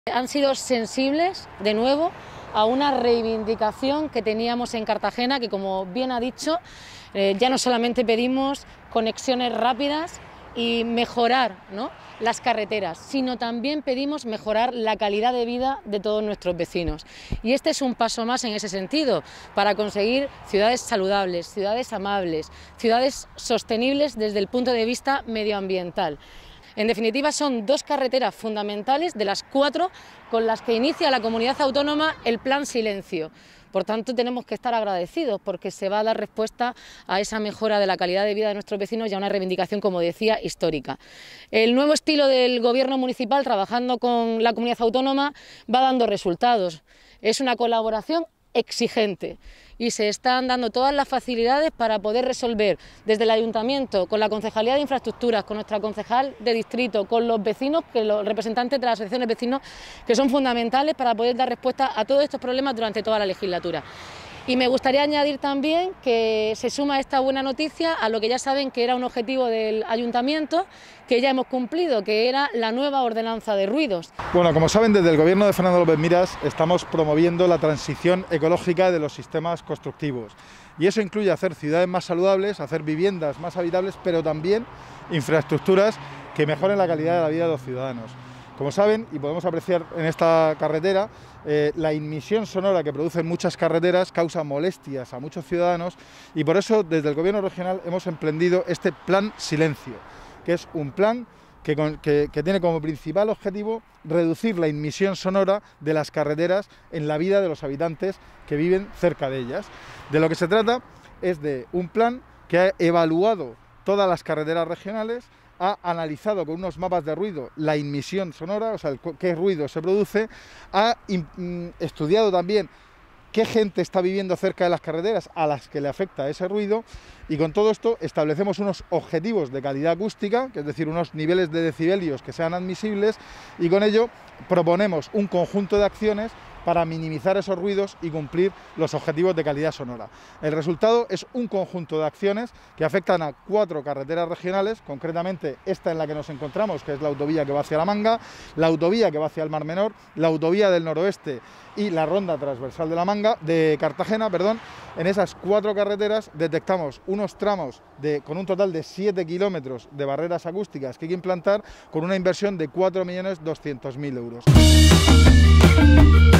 Han sido sensibles, de nuevo, a una reivindicación que teníamos en Cartagena, que como bien ha dicho, ya no solamente pedimos conexiones rápidas y mejorar, ¿no?, las carreteras, sino también pedimos mejorar la calidad de vida de todos nuestros vecinos. Y este es un paso más en ese sentido, para conseguir ciudades saludables, ciudades amables, ciudades sostenibles desde el punto de vista medioambiental. En definitiva, son dos carreteras fundamentales de las 4 con las que inicia la comunidad autónoma el Plan Silencio. Por tanto, tenemos que estar agradecidos porque se va a dar respuesta a esa mejora de la calidad de vida de nuestros vecinos y a una reivindicación, como decía, histórica. El nuevo estilo del Gobierno municipal, trabajando con la comunidad autónoma, va dando resultados. Es una colaboración exigente y se están dando todas las facilidades para poder resolver desde el Ayuntamiento, con la Concejalía de Infraestructuras, con nuestra concejal de distrito, con los vecinos, los representantes de las asociaciones de vecinos, que son fundamentales para poder dar respuesta a todos estos problemas durante toda la legislatura. Y me gustaría añadir también que se suma esta buena noticia a lo que ya saben que era un objetivo del Ayuntamiento, que ya hemos cumplido, que era la nueva ordenanza de ruidos. Bueno, como saben, desde el Gobierno de Fernando López Miras estamos promoviendo la transición ecológica de los sistemas constructivos. Y eso incluye hacer ciudades más saludables, hacer viviendas más habitables, pero también infraestructuras que mejoren la calidad de la vida de los ciudadanos. Como saben, y podemos apreciar en esta carretera, la inmisión sonora que producen muchas carreteras causa molestias a muchos ciudadanos y por eso desde el Gobierno regional hemos emprendido este Plan Silencio, que es un plan que tiene como principal objetivo reducir la inmisión sonora de las carreteras en la vida de los habitantes que viven cerca de ellas. De lo que se trata es de un plan que ha evaluado todas las carreteras regionales, ha analizado con unos mapas de ruido la inmisión sonora, o sea, qué ruido se produce, ha estudiado también qué gente está viviendo cerca de las carreteras a las que le afecta ese ruido y con todo esto establecemos unos objetivos de calidad acústica, que es decir, unos niveles de decibelios que sean admisibles y con ello proponemos un conjunto de acciones para minimizar esos ruidos y cumplir los objetivos de calidad sonora. El resultado es un conjunto de acciones que afectan a 4 carreteras regionales, concretamente esta en la que nos encontramos, que es la autovía que va hacia La Manga, la autovía que va hacia el Mar Menor, la autovía del noroeste y la ronda transversal de Cartagena. En esas 4 carreteras detectamos unos tramos con un total de 7 kilómetros de barreras acústicas que hay que implantar con una inversión de 4.200.000 euros.